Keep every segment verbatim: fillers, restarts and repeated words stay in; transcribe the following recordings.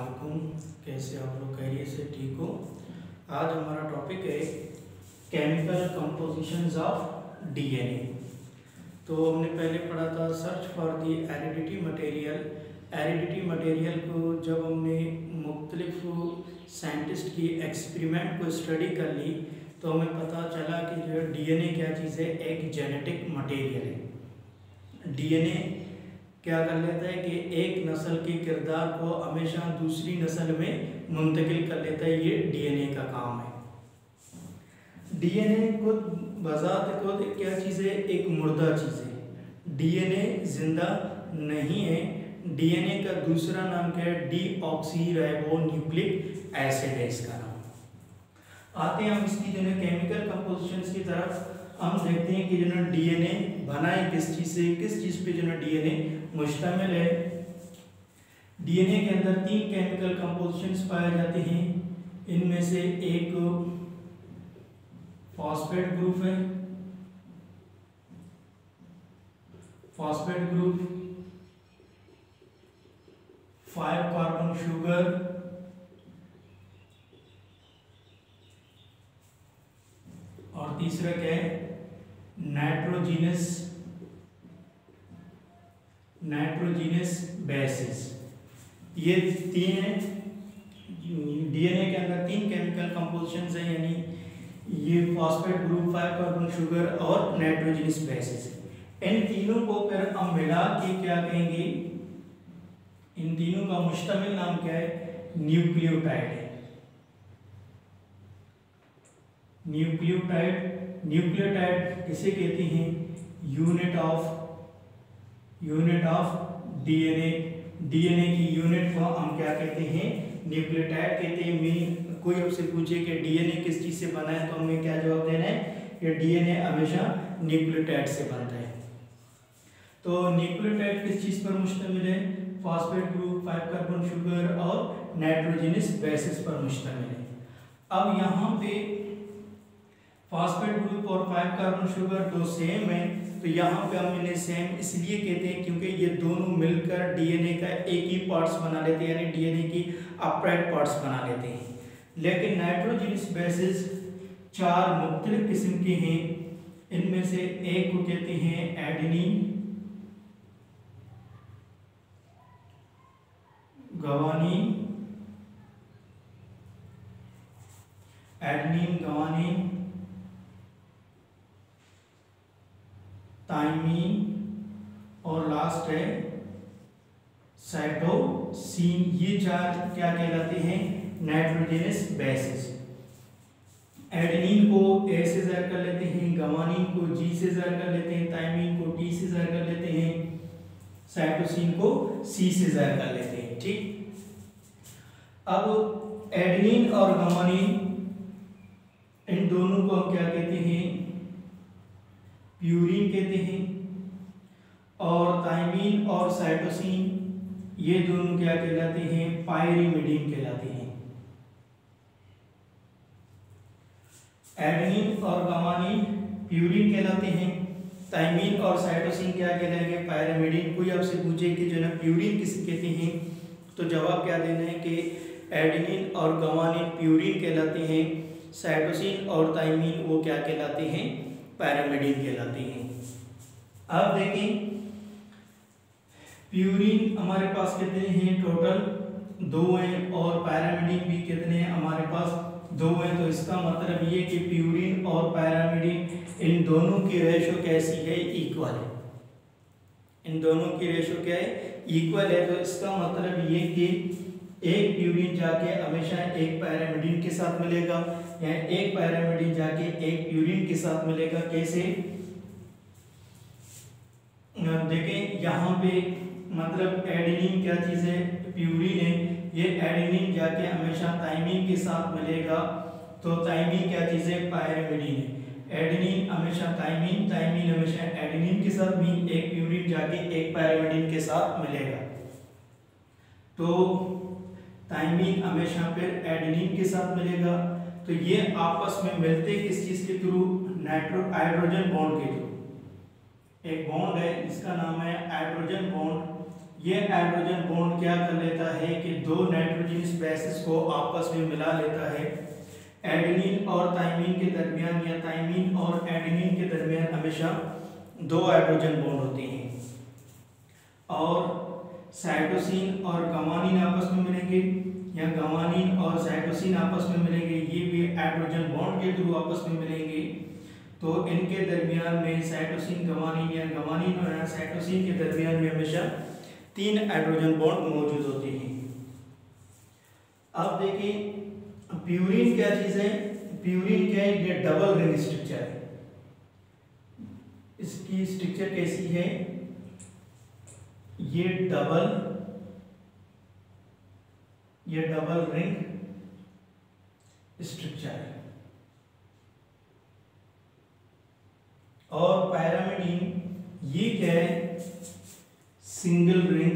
अस्सलाम, कैसे आप लोग खैरियत से ठीक हो। आज हमारा टॉपिक है केमिकल कंपोजिशंस ऑफ डीएनए। तो हमने पहले पढ़ा था search for the heredity material. Heredity material को जब हमने मुख्तलिफ साइंटिस्ट की एक्सपेरिमेंट को स्टडी कर ली तो हमें पता चला कि जो डीएनए क्या चीज़ है, एक जेनेटिक मटेरियल है। डीएनए क्या कर लेता है कि एक नस्ल के किरदार को हमेशा दूसरी नस्ल में मुंतकिल कर लेता है। ये डीएनए का काम है। डीएनए खुद बजात खुद क्या चीज़ है, एक मुर्दा चीज़ है। डीएनए जिंदा नहीं है। डीएनए का दूसरा नाम क्या है, डीऑक्सीराइबोन्यूक्लिक एसिड है इसका नाम। आते हैं हम इसकी जो है केमिकल कंपोजिशंस की तरफ। हम देखते हैं कि जो है डीएनए बना है किस चीज़ से, किस चीज़ पे जो है डीएनए मुश्तमिल है। डीएनए के अंदर तीन केमिकल कंपोजिशंस पाए जाते हैं। इनमें से एक फॉस्फेट ग्रुप है, phosphate group, five carbon sugar और तीसरा क्या है, नाइट्रोजीनस नाइट्रोजीनस बेसिस। ये तीन है डीएनए के अंदर, तीन केमिकल कंपोजिशंस हैं, यानी ये phosphate group, five carbon sugar और नाइट्रोजीनस बेसिस। इन तीनों को फिर हम मिला के क्या कहेंगे, इन तीनों का मुश्तमिल नाम क्या है, न्यूक्लियोटाइड है। न्यूक्लियोटाइड न्यूक्लियोटाइड किसे कहते हैं, unit of unit of DNA. DNA की यूनिट को हम क्या कहते हैं, न्यूक्लियोटाइड कहते हैं। मीन कोई आपसे पूछे कि डीएनए किस चीज से बना है तो हमें क्या जवाब देना है कि डीएनए हमेशा न्यूक्लियोटाइड से बनता है। तो न्यूक्लियोटाइड किस चीज पर मुश्तमिल है, phosphate group, five carbon sugar और नाइट्रोजनस बेसिस पर मुश्तमिल है। अब यहाँ पे फॉस्फेट ग्रुप और फाइव कार्बन शुगर दो सेम है, तो यहाँ पे हम इन्हें सेम इसलिए कहते हैं क्योंकि ये दोनों मिलकर डीएनए का एक ही पार्ट्स बना लेते हैं, यानी डीएनए की अपराइट पार्ट्स बना लेते हैं। लेकिन नाइट्रोजनस बेसिस चार मुख्तलिफ किस्म के हैं। इनमें से एक को कहते हैं adenine, guanine, adenine, guanine, thymine और लास्ट है साइटोसिन। ये चार क्या कहलाते हैं, नाइट्रोजनस बेसिस। एडेनिन को ए से ज़ाहिर कर लेते हैं, गवानीन को जी से ज़ाहिर कर लेते हैं, थाइमीन को टी से ज़ाहिर कर लेते हैं, साइटोसिन को सी से ज़ाहिर कर लेते हैं। ठीक, अब एडेनिन और गवानीन इन दोनों को हम क्या कहते हैं, प्यूरिन कहते हैं। और थाइमीन और साइटोसिन ये दोनों क्या कहलाते हैं, पायरिमिडीन कहलाते हैं। एडेनिन और गवानीन प्यूरिन कहलाते हैं, थाइमीन और साइटोसिन क्या कहलाएंगे, पायरिमिडीन। कोई आपसे पूछे कि जो है प्यूरिन किसे कहते हैं तो जवाब क्या देना है कि एडेनिन और गवानीन प्यूरिन कहलाते हैं, साइटोसिन और थाइमीन वो क्या कहलाते हैं, पैरामिडीन कहलाते हैं। अब देखें प्यूरिन हमारे पास कितने हैं, टोटल दो हैं, और पैरामिडीन भी कितने हैं, हमारे पास दो हैं। तो इसका मतलब ये कि प्यूरिन और पैरामिडीन इन दोनों की रेशो कैसी है, इक्वल है। इन दोनों की रेशो क्या है, इक्वल है। तो इसका मतलब ये कि एक प्यूरिन जाके हमेशा एक पैरामिडीन के साथ मिलेगा, या एक पैरामिडीन जाके एक प्यूरिन के साथ मिलेगा। कैसे देखें, यहाँ पे मतलब एडेनिन क्या चीज़ है, प्यूरिन है। ये एडेनिन जाके हमेशा थाइमीन के साथ मिलेगा, तो थाइमीन क्या चीज़ है, पैरामिडीन है। एडेनिन हमेशा थाइमीन, थाइमीन हमेशा एडेनिन के साथ, मीन एक प्यूरिन जाके एक पैरामिडीन के साथ मिलेगा। तो थाइमीन हमेशा फिर एडेनिन के साथ मिलेगा। तो ये आपस में मिलते किस चीज के थ्रू, नाइट्रो हाइड्रोजन बॉन्ड के थ्रू। एक बॉन्ड है इसका नाम है हाइड्रोजन बॉन्ड, ये हाइड्रोजन बॉन्ड क्या कर लेता है कि दो नाइट्रोजनस बेसेस को आपस में मिला लेता है। एडेनिन और थाइमिन के दरमियान या थाइमिन और एडेनिन के दरमियान हमेशा दो हाइड्रोजन बॉन्ड होते हैं। और साइटोसिन और गवानीन आपस में मिलेंगे या गवानीन और साइटोसिन आपस में मिलेंगे, ये भी हाइड्रोजन बॉन्ड के थ्रू आपस में मिलेंगे। तो इनके दरमियान में साइटोसिन गवानीन या गवानीन और साइटोसिन के दरमियान में हमेशा तीन हाइड्रोजन बॉन्ड मौजूद होते हैं। अब देखिए प्यूरिन क्या चीज है। प्यूरिन क्या है, ये डबल रिंग स्ट्रक्चर है। इसकी स्ट्रक्चर कैसी है, ये डबल ये डबल रिंग स्ट्रक्चर है। और पैरामिडीन ये क्या है, सिंगल रिंग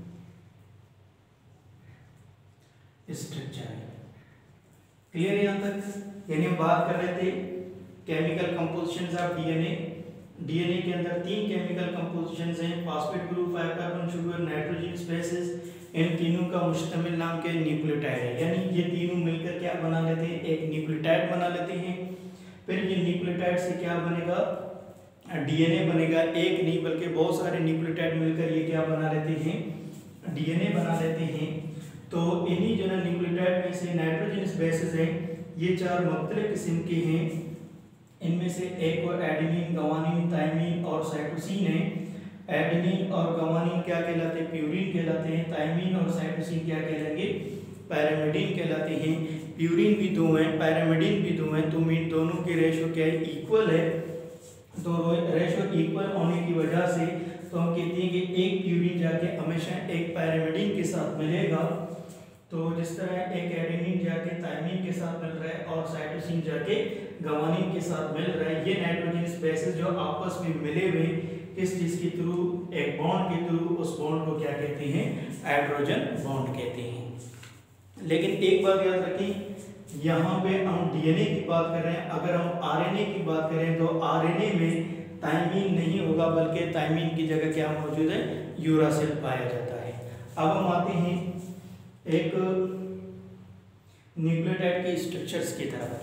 स्ट्रक्चर है। क्लियर यहां तक। यानी हम बात कर रहे थे chemical compositions of DNA. DNA के अंदर तीन केमिकल कंपोजिशंस हैं, phosphate group, five carbon sugar, nitrogen bases. इन तीनों का मुश्तमिल नाम क्या है, न्यूक्लियोटाइड है। यानी ये तीनों मिलकर क्या बना लेते हैं, एक न्यूक्लियोटाइड बना लेते हैं। फिर ये न्यूक्लियोटाइड से क्या बनेगा, डीएनए बनेगा। एक नहीं बल्कि बहुत सारे न्यूक्लियोटाइड मिलकर ये क्या बना लेते हैं, डीएनए बना लेते हैं। तो इन्हीं जो है न्यूक्लियोटाइड में से नाइट्रोजनस बेसेस हैं, ये चार मुख्तलिफ किस्म के हैं। इनमें से एक और एडेनिन, गवानीन, थाइमिन और साइटोसिन है। एडेनिन और गवानीन क्या कहलाते हैं, प्यूरिन कहलाते हैं। थाइमिन और साइटोसिन क्या कहलाएंगे, पैरामिडीन कहलाते हैं। प्यूरिन भी दो हैं, पैरामिडीन भी दो हैं, तो इन दोनों के रेशो क्या है, इक्वल है। तो रेशो इक्वल होने की वजह से तो हम कहते हैं कि एक प्यूरिन जाके हमेशा एक पैरामिडीन के साथ मिलेगा। तो जिस तरह एक एडेनिन जाके थाइमिन के साथ मिल रहा है और साइटोसिन जाके गवानीन के साथ मिल रहा है, ये नाइट्रोजनस बेसेस जो आपस में मिले हुए किस चीज के थ्रू, एक बॉन्ड के थ्रू, उस बॉन्ड को क्या कहते हैं, हाइड्रोजन बॉन्ड कहते हैं। लेकिन एक बात याद रखें, यहाँ पे हम डीएनए की बात कर रहे हैं। अगर हम आरएनए की बात करें तो आरएनए में थाइमिन नहीं होगा, बल्कि थाइमिन की जगह क्या मौजूद है, यूरासिल पाया जाता है। अब हम आते हैं एक न्यूक्लियोटाइड के स्ट्रक्चर्स की तरफ।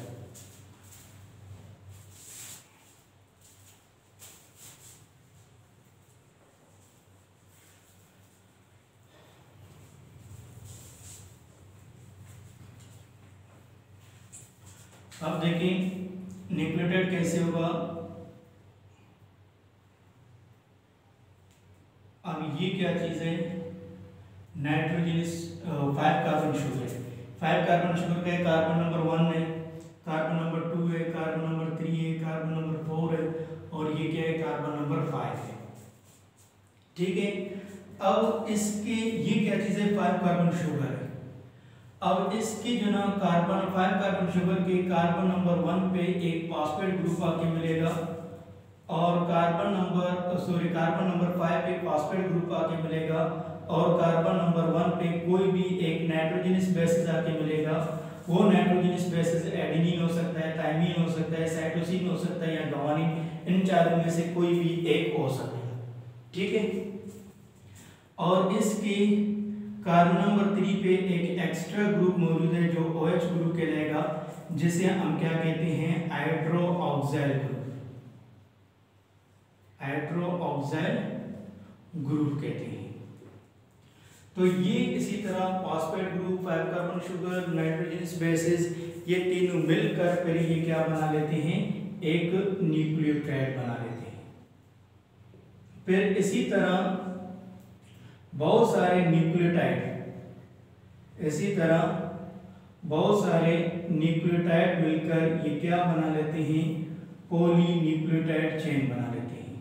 अब देखें न्यूक्लियोटाइड कैसे होगा। अब ये क्या चीज है, nitrogenous five carbon sugar. Five carbon sugar का है, कार्बन नंबर वन है, कार्बन नंबर टू है, कार्बन नंबर थ्री है, कार्बन नंबर फोर है, और ये क्या है, कार्बन नंबर फाइव है। ठीक है। अब इसके ये क्या चीज है, फाइव कार्बन शुगर है। अब इसकी जो ना कार्बन फाइव कार्बन शुगर के कार्बन नंबर वन पे एक फॉस्फेट ग्रुप आके मिलेगा, और carbon number sorry carbon number five पे फॉस्फेट ग्रुप आके मिलेगा, और कार्बन नंबर वन पे कोई भी एक नाइट्रोजनस बेसिस आके मिलेगा। वो नाइट्रोजनस बेसिस एडेनिन हो सकता है, थाइमिन हो सकता है, साइटोसिन हो सकता है या गवानीन। इन चारों में से कोई भी एक हो सकता है। ठीक है। और इसकी कार्बन नंबर थ्री पे एक एक्स्ट्रा ग्रुप मौजूद है जो OH ग्रुप कहलाएगा, जिसे हम क्या कहते हैं, हाइड्रोक्साइल ग्रुप। हाइड्रोक्साइल ग्रुप कहते हैं। तो ये इसी तरह phosphate group, five carbon sugar, nitrogenous bases, ये तीनों मिलकर फिर ये क्या बना लेते हैं, एक न्यूक्लियोटाइड बना लेते हैं। फिर इसी तरह बहुत सारे न्यूक्लियोटाइड, इसी तरह बहुत सारे न्यूक्लियोटाइड मिलकर ये क्या बना लेते हैं, पॉली न्यूक्लियोटाइड चेन बना लेते हैं।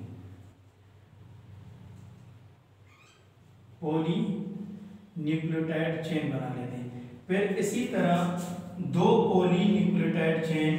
पॉली न्यूक्लियोटाइड चेन बना लेते हैं। फिर इसी तरह दो पॉली न्यूक्लियोटाइड चेन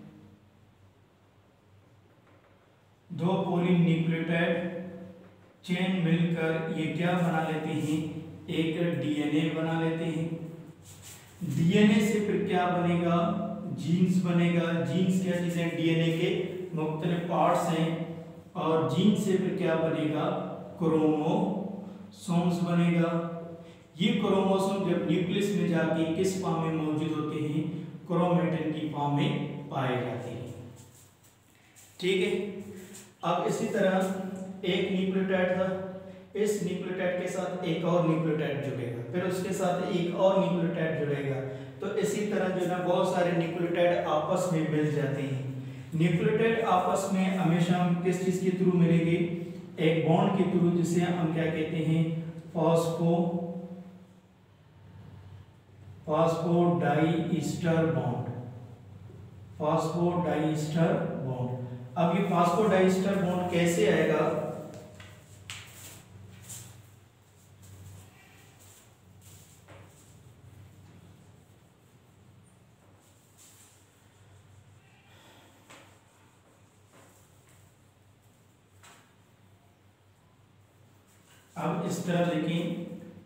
दो पॉली न्यूक्लियोटाइड चेन मिलकर ये क्या बना लेते हैं, एक डीएनए बना लेते हैं। डीएनए से फिर क्या बनेगा, जीन्स बनेगा। जीन्स क्या चीज है, डीएनए के मुख्तलिफ पार्ट्स हैं, और जीन से फिर क्या बनेगा, क्रोमोसोम सोम्स बनेगा। ये क्रोमोसोम जब न्यूक्लियस में जाके किस फॉर्म में मौजूद होते हैं, क्रोमैटिन की फॉर्म में पाए जाते हैं। ठीक है, अब इसी तरह एक न्यूक्लियोटाइड था, इस न्यूक्लियोटाइड के साथ एक और न्यूक्लियोटाइड जुड़ेगा, फिर उसके साथ एक और न्यूक्लियोटाइड जुड़ेगा, तो इसी तरह जो है बहुत सारे न्यूक्लियोटाइड आपस में मिल जाते हैं। न्यूक्लियोटाइड आपस में हमेशा हम किस चीज के थ्रू मिलेंगे, एक बॉन्ड के थ्रू, जिसे हम क्या कहते हैं, phospho phosphodiester bond, phosphodiester bond. अब ये फॉस्फोडाइस्टर बॉन्ड कैसे आएगा, अब इस तरह देखें,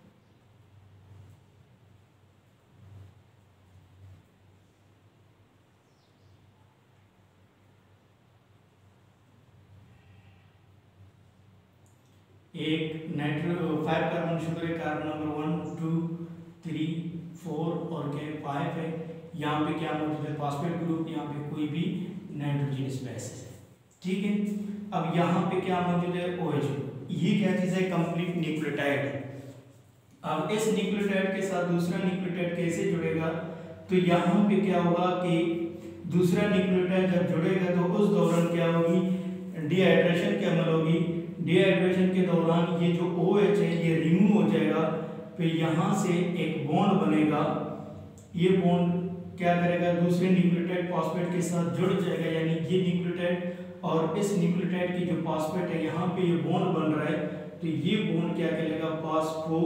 एक नाइट्रो फाइव कार्बन शुगर है, carbon number one two three four और क्या फाइव है। यहाँ पे क्या मौजूद है, फॉस्फेट ग्रुप, यहाँ पे कोई भी नाइट्रोजनस बेसिस है। ठीक है, अब यहाँ पे क्या मौजूद है, OH। ये क्या चीज है, कंप्लीट न्यूक्लियोटाइड है। अब इस न्यूक्लियोटाइड के साथ दूसरा न्यूक्लियोटाइड कैसे जुड़ेगा, तो यहाँ पे क्या होगा कि दूसरा न्यूक्लियोटाइड जब जुड़ेगा तो उस दौरान क्या होगी, डिहाइड्रेशन की अमल होगी। डिहाइड्रेशन के दौरान ये जो OH है ये रिमूव हो जाएगा, फिर यहाँ से एक बॉन्ड बनेगा। ये बॉन्ड क्या करेगा, दूसरे न्यूक्लियोटाइड फॉस्फेट के साथ जुड़ जाएगा, यानी ये न्यूक्लियोटाइड और इस न्यूक्लियोटाइड की जो फॉस्फेट है यहाँ पे ये बॉन्ड बन रहा है, तो ये बॉन्ड क्या कहलाएगा, फॉस्फो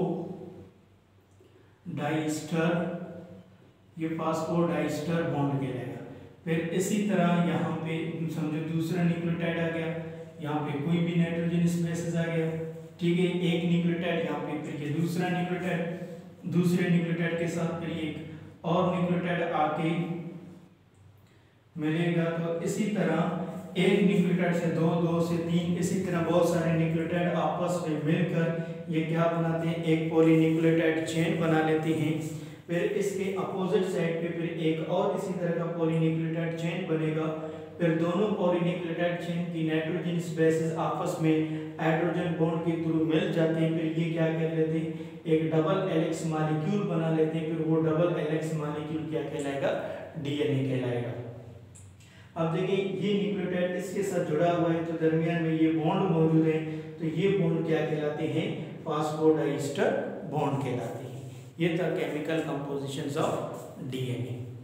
डाइस्टर, ये फॉस्फोडाइस्टर बॉन्ड कहलाएगा। फिर इसी तरह यहाँ पे समझो दूसरा न्यूक्लियोटाइड आ गया, यहाँ पे कोई भी नाइट्रोजनस बेसिस आ गया। ठीक है, एक न्यूक्लियोटाइड यहाँ पे, फिर ये दूसरा न्यूक्लियोटाइड, दूसरे न्यूक्लियोटाइड के साथ फिर एक और न्यूक्लियोटाइड आके मिलेगा। तो इसी तरह एक न्यूक्लियोटाइड से दो, दो से तीन, इसी तरह बहुत सारे न्यूक्लियोटाइड आपस में मिलकर ये क्या बनाते हैं, एक पॉलीन्यूक्लियोटाइड चेन बना लेते हैं। फिर इसके अपोजिट साइड पे फिर एक और इसी तरह का पॉलीन्यूक्लियोटाइड चेन बनेगा। फिर दोनों पॉलीन्यूक्लियोटाइड चेन की नाइट्रोजनस बेसिस आपस में हाइड्रोजन बॉन्ड के थ्रू मिल जाते हैं। फिर ये क्या कर लेते हैं, एक डबल हेलिक्स मॉलिक्यूल बना लेते हैं। फिर वो डबल हेलिक्स मॉलिक्यूल क्या कहलाएगा, डीएनए कहलाएगा। अब देखिए ये न्यूक्लियोटाइड इसके साथ जुड़ा हुआ है, तो दरमियान में ये बॉन्ड मौजूद है, तो ये बॉन्ड क्या कहलाते हैं, फॉस्फोडाइस्टर बॉन्ड कहलाते हैं। ये था केमिकल कंपोजिशंस ऑफ डीएनए।